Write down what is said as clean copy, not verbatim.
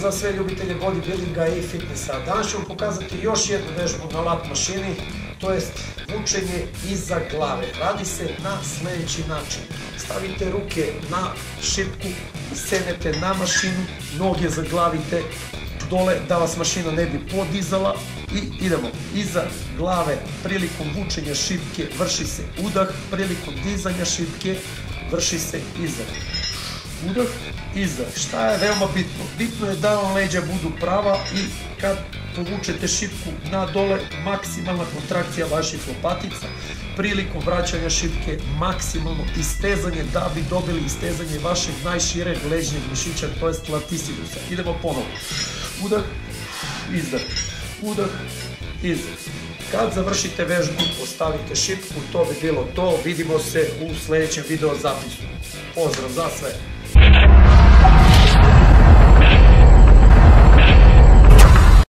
za sve ljubitelje bodybuildinga i fitnessa. Danas ću vam pokazati još jednu vežbu na lat mašini, to jest vučenje iza glave. Radi se na sljedeći način. Stavite ruke na šipku, sednete na mašinu, noge zaglavite dole da vas mašina ne bi podizala i idemo iza glave. Prilikom vučenja šipke vrši se udah, prilikom dizanja šipke vrši se izdah. Udah, izdah. Šta je veoma bitno? Bitno je da vam leđa budu prava i kad povučete šipku na dole, maksimalna kontrakcija vaših lopatica. Prilikom vraćanja šipke maksimalno istezanje da bi dobili istezanje vašeg najšireg leđnog mišića, to jest latisimusa. Idemo ponovo. Udah, izdah. Udah, izdah. Kad završite vežbu, ostavite šipku, to bi bilo to. Vidimo se u sljedećem video zapisu. Pozdrav za sve!